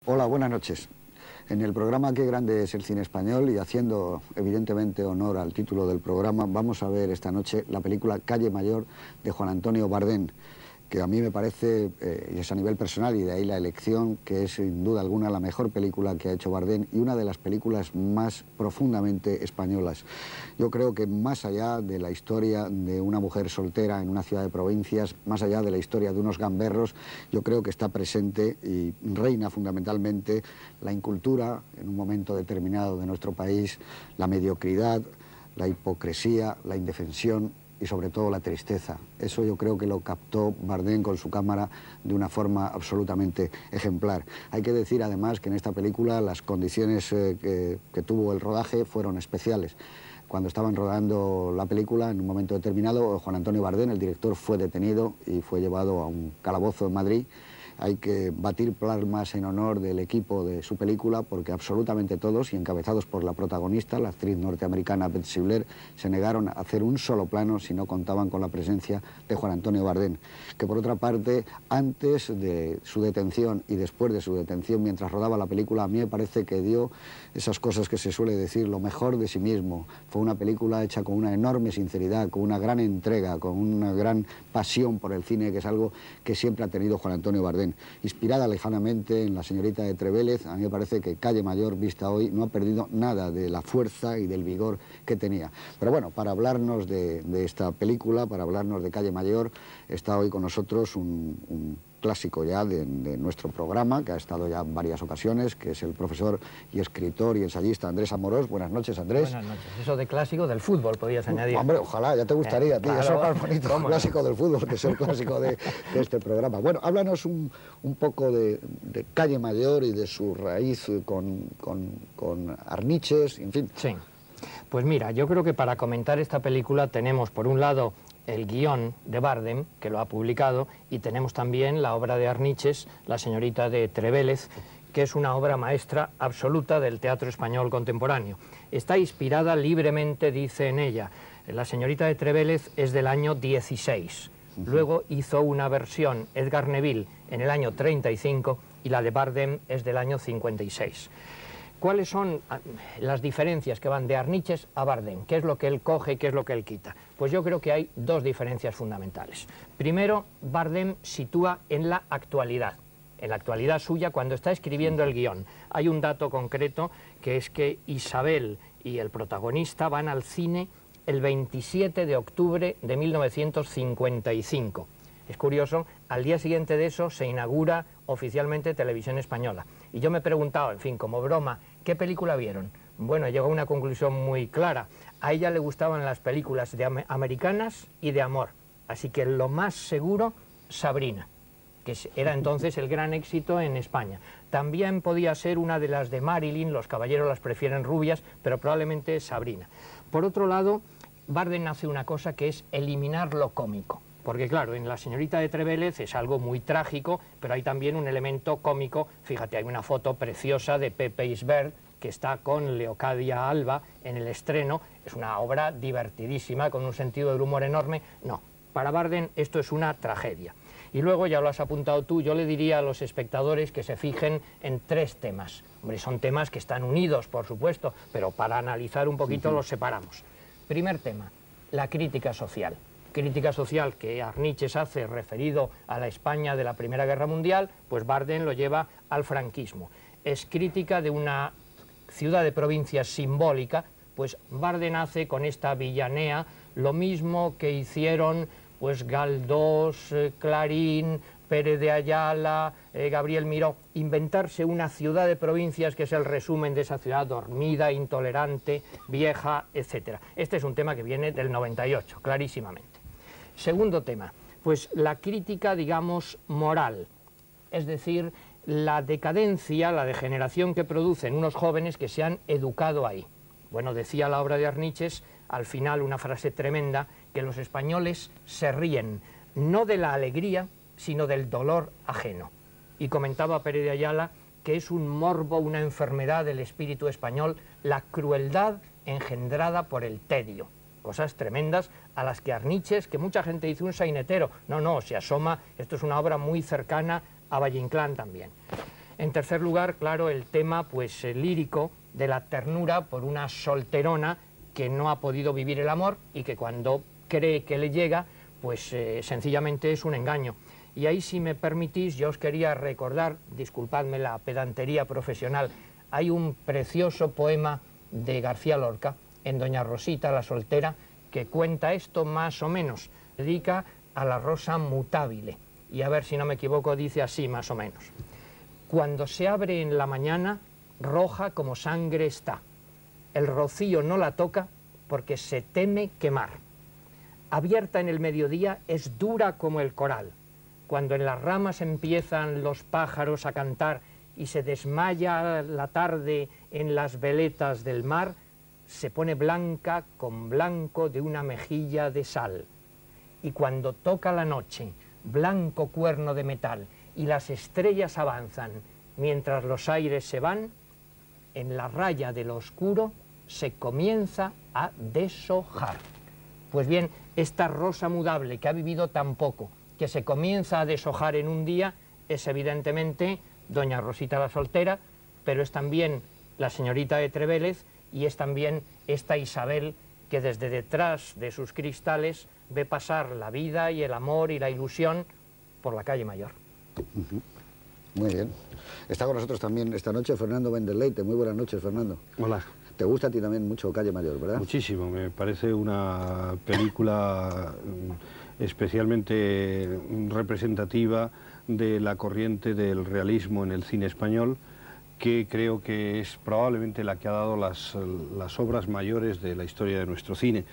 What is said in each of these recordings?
Hola, buenas noches. En el programa Qué grande es el cine español, y haciendo evidentemente honor al título del programa, vamos a ver esta noche la película Calle Mayor de Juan Antonio Bardén, que a mí me parece, y es a nivel personal, y de ahí la elección, que es sin duda alguna la mejor película que ha hecho Bardén y una de las películas más profundamente españolas. Yo creo que más allá de la historia de una mujer soltera en una ciudad de provincias, más allá de la historia de unos gamberros, yo creo que está presente y reina fundamentalmente la incultura en un momento determinado de nuestro país, la mediocridad, la hipocresía, la indefensión y sobre todo la tristeza. Eso yo creo que lo captó Bardén con su cámara de una forma absolutamente ejemplar. Hay que decir además que en esta película las condiciones que tuvo el rodaje fueron especiales. Cuando estaban rodando la película, en un momento determinado, Juan Antonio Bardén, el director, fue detenido y fue llevado a un calabozo en Madrid. Hay que batir palmas en honor del equipo de su película, porque absolutamente todos, y encabezados por la protagonista, la actriz norteamericana Beth Sibler, se negaron a hacer un solo plano si no contaban con la presencia de Juan Antonio Bardén, que por otra parte, antes de su detención y después de su detención, mientras rodaba la película, a mí me parece que dio esas cosas que se suele decir, lo mejor de sí mismo. Fue una película hecha con una enorme sinceridad, con una gran entrega, con una gran pasión por el cine, que es algo que siempre ha tenido Juan Antonio Bardén. Inspirada lejanamente en La señorita de Trevélez, a mí me parece que Calle Mayor, vista hoy, no ha perdido nada de la fuerza y del vigor que tenía. Pero bueno, para hablarnos de esta película, para hablarnos de Calle Mayor, está hoy con nosotros un clásico ya de nuestro programa, que ha estado ya en varias ocasiones, que es el profesor y escritor y ensayista Andrés Amorós. Buenas noches, Andrés. Buenas noches. Eso de clásico del fútbol podías añadir. Hombre, ojalá, ya te gustaría, tío. Claro, Eso es más bonito, el clásico no? del fútbol, que es el clásico de este programa. Bueno, háblanos un poco de Calle Mayor y de su raíz con Arniches, en fin. Sí. Pues mira, yo creo que para comentar esta película tenemos, por un lado, el guión de Bardén, que lo ha publicado, y tenemos también la obra de Arniches, La señorita de Trevélez, que es una obra maestra absoluta del teatro español contemporáneo. Está inspirada libremente, dice en ella. La señorita de Trevélez es del año 16. Luego hizo una versión Edgar Neville en el año 35 y la de Bardén es del año 56. ¿Cuáles son las diferencias que van de Arniches a Bardén? ¿Qué es lo que él coge y qué es lo que él quita? Pues yo creo que hay dos diferencias fundamentales. Primero, Bardén sitúa en la actualidad suya cuando está escribiendo el guión. Hay un dato concreto, que es que Isabel y el protagonista van al cine el 27 de octubre de 1955. Es curioso, al día siguiente de eso se inaugura oficialmente Televisión Española. Y yo me he preguntado, en fin, como broma, ¿qué película vieron? Bueno, llegó a una conclusión muy clara. A ella le gustaban las películas americanas y de amor. Así que lo más seguro, Sabrina, que era entonces el gran éxito en España. También podía ser una de las de Marilyn, Los caballeros las prefieren rubias, pero probablemente Sabrina. Por otro lado, Bardén hace una cosa que es eliminar lo cómico. Porque claro, en La señorita de Trevélez es algo muy trágico, pero hay también un elemento cómico. Fíjate, hay una foto preciosa de Pepe Isbert, que está con Leocadia Alba en el estreno. Es una obra divertidísima, con un sentido del humor enorme. No, para Bardén esto es una tragedia. Y luego, ya lo has apuntado tú, yo le diría a los espectadores que se fijen en tres temas. Hombre, son temas que están unidos, por supuesto, pero para analizar un poquito los separamos. Primer tema, la crítica social. Crítica social que Arniches hace referido a la España de la Primera Guerra Mundial, pues Bardén lo lleva al franquismo. Es crítica de una ciudad de provincias simbólica, pues Bardén hace con esta villanea lo mismo que hicieron pues Galdós, Clarín, Pérez de Ayala, Gabriel Miró, inventarse una ciudad de provincias que es el resumen de esa ciudad dormida, intolerante, vieja, etc. Este es un tema que viene del 98, clarísimamente. Segundo tema, pues la crítica, digamos, moral, es decir, la decadencia, la degeneración que producen unos jóvenes que se han educado ahí. Bueno, decía la obra de Arniches, al final una frase tremenda, que los españoles se ríen, no de la alegría, sino del dolor ajeno. Y comentaba Pérez de Ayala que es un morbo, una enfermedad del espíritu español, la crueldad engendrada por el tedio. Cosas tremendas a las que Arniches, que mucha gente dice un sainetero, no, se asoma, esto es una obra muy cercana a Valle Inclán también. En tercer lugar, claro, el tema pues lírico de la ternura por una solterona que no ha podido vivir el amor y que cuando cree que le llega, pues sencillamente es un engaño. Y ahí, si me permitís, yo os quería recordar, disculpadme la pedantería profesional, hay un precioso poema de García Lorca, en Doña Rosita, la soltera, que cuenta esto más o menos, dedica a la rosa mutabile, y a ver si no me equivoco, dice así más o menos: cuando se abre en la mañana, roja como sangre está, el rocío no la toca porque se teme quemar. Abierta en el mediodía es dura como el coral, cuando en las ramas empiezan los pájaros a cantar y se desmaya la tarde en las veletas del mar, se pone blanca con blanco de una mejilla de sal. Y cuando toca la noche, blanco cuerno de metal, y las estrellas avanzan mientras los aires se van, en la raya de lo oscuro se comienza a deshojar. Pues bien, esta rosa mudable que ha vivido tan poco, que se comienza a deshojar en un día, es evidentemente Doña Rosita la soltera, pero es también la señorita de Trevélez y es también esta Isabel que desde detrás de sus cristales ve pasar la vida y el amor y la ilusión por la calle Mayor. Muy bien. Está con nosotros también esta noche Fernando Vendeleite. Muy buenas noches, Fernando. Hola. ¿Te gusta a ti también mucho Calle Mayor, verdad? Muchísimo. Me parece una película especialmente representativa de la corriente del realismo en el cine español, que creo que es probablemente la que ha dado las obras mayores de la historia de nuestro cine.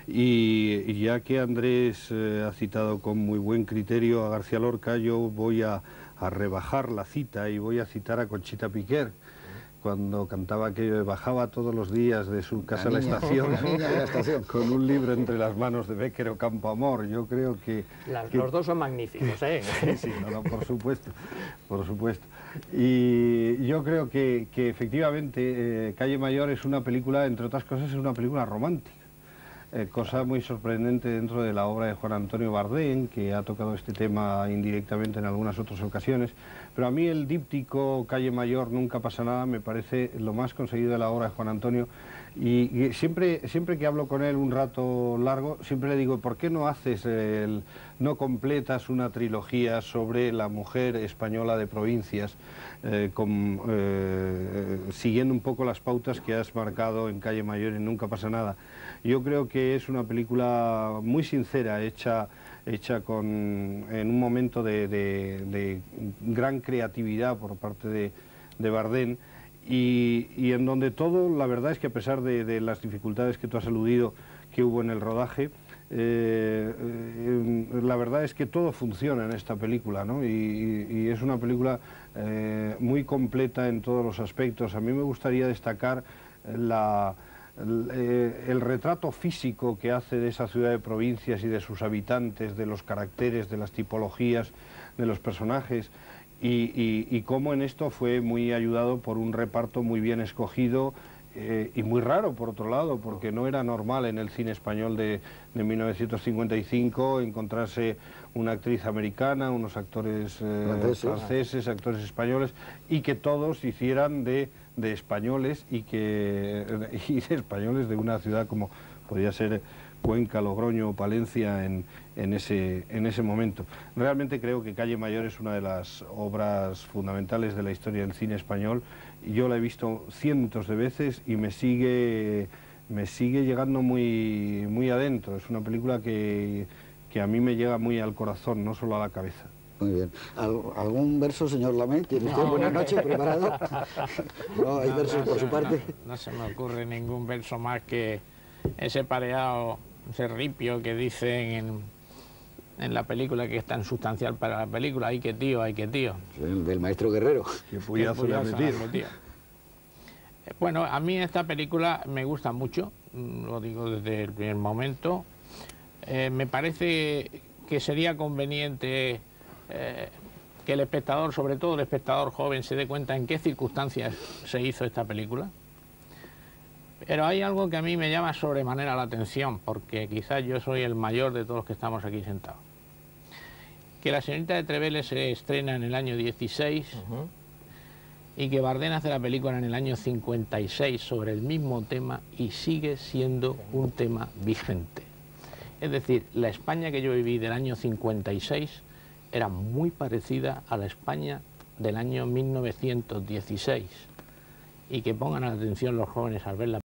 Y ya que Andrés ha citado con muy buen criterio a García Lorca, yo voy a rebajar la cita y voy a citar a Conchita Piquer, cuando cantaba que bajaba todos los días de su casa a la estación con un libro entre las manos de Bécquer o Campoamor. Yo creo que... Los dos son magníficos, ¿eh? Sí, no, por supuesto, por supuesto. Y yo creo que efectivamente Calle Mayor es una película, entre otras cosas, es una película romántica. Cosa muy sorprendente dentro de la obra de Juan Antonio Bardén, que ha tocado este tema indirectamente en algunas otras ocasiones, pero a mí el díptico Calle Mayor, nunca pasa nada, me parece lo más conseguido de la obra de Juan Antonio, y siempre que hablo con él un rato largo, siempre le digo, ¿por qué no no completas una trilogía sobre la mujer española de provincias, siguiendo un poco las pautas que has marcado en Calle Mayor y Nunca pasa nada? Yo creo que es una película muy sincera, hecha en un momento de gran creatividad por parte de Bardén, y en donde todo, la verdad es que a pesar de las dificultades que tú has aludido que hubo en el rodaje, la verdad es que todo funciona en esta película, ¿no? Y es una película muy completa en todos los aspectos. A mí me gustaría destacar el retrato físico que hace de esa ciudad de provincias y de sus habitantes, de los caracteres, de las tipologías, de los personajes, y cómo en esto fue muy ayudado por un reparto muy bien escogido y muy raro, por otro lado, porque no era normal en el cine español de 1955 encontrarse una actriz americana, unos actores franceses, actores españoles, y que todos hicieran de españoles y de españoles de una ciudad como podía ser Cuenca, Logroño o Palencia en ese momento. Realmente creo que Calle Mayor es una de las obras fundamentales de la historia del cine español, y yo la he visto cientos de veces y me sigue llegando muy adentro. Es una película que a mí me llega muy al corazón, no solo a la cabeza. Muy bien. ¿Algún verso, señor Lamé? ¿Tiene usted buena noche preparado? ¿No hay versos por su parte? No se me ocurre ningún verso más que ese pareado, ese ripio que dicen en la película, que es tan sustancial para la película. ¡Ay, qué tío, ay, qué tío! Del maestro Guerrero. ¡Qué puyazo le ha metido! Bueno, a mí esta película me gusta mucho, lo digo desde el primer momento. Me parece que sería conveniente que el espectador, sobre todo el espectador joven, se dé cuenta en qué circunstancias se hizo esta película. Pero hay algo que a mí me llama sobremanera la atención, porque quizás yo soy el mayor de todos los que estamos aquí sentados. Que La señorita de Trevélez se estrena en el año 16, y que Bardem hace la película en el año 56 sobre el mismo tema y sigue siendo un tema vigente. Es decir, la España que yo viví del año 56 era muy parecida a la España del año 1916, y que pongan atención los jóvenes al ver la